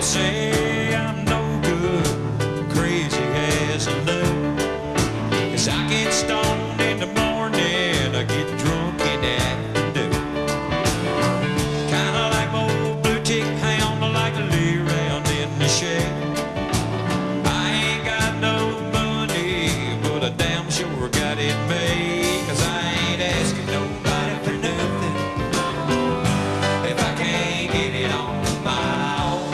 say I'm no good, crazy as a loon. 'Cause I get stoned in the morning, I get drunk in the afternoon. Kinda like my old blue tick hound, I like to lay around in the shed. I ain't got no money, but I damn sure got it made. 'Cause I ain't asking nobody for nothing if I can't get it on my own.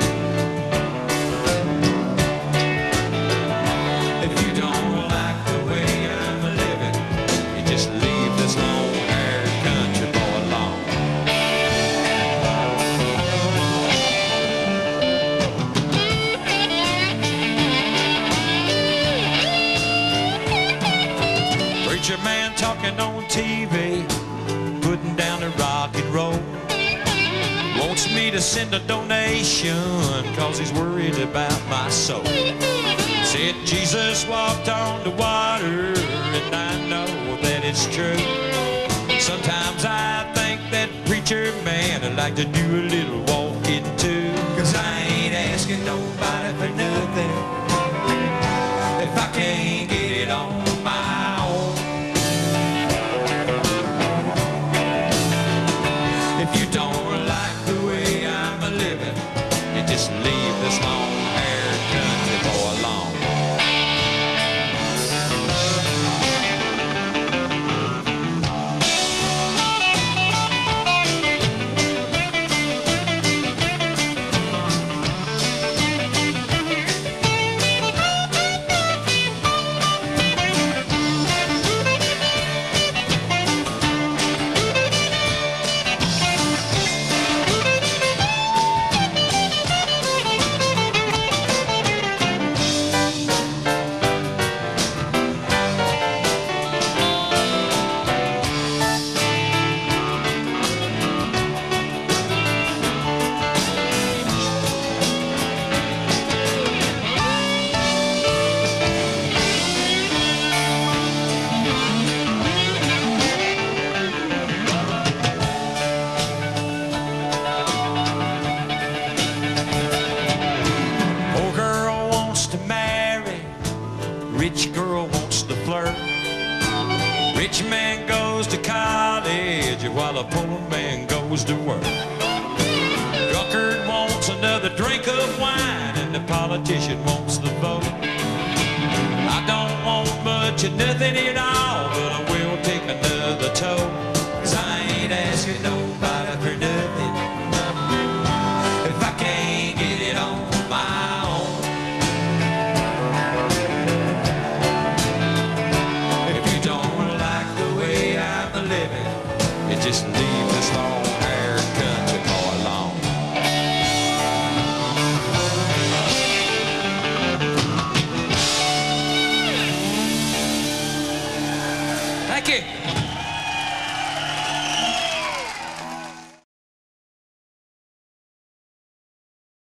If you don't like the way I'm living, you just leave this long-haired country boy alone. Preacher man talking on TV, putting down the rock and roll. Wants me to send a donation, 'cause he's worried about my soul. Said Jesus walked on the water, and I know that it's true. Sometimes I think that preacher man would like to do a little walking too. 'Cause I ain't asking nobody for nothing if I can't get it on my own. If you don't like the way I'm living, you just leave this long-haired country boy alone. Rich girl wants to flirt. Rich man goes to college while a poor man goes to work. Drunkard wants another drink of wine, and the politician wants the vote. I don't want much of nothing at all, but I will take another toll.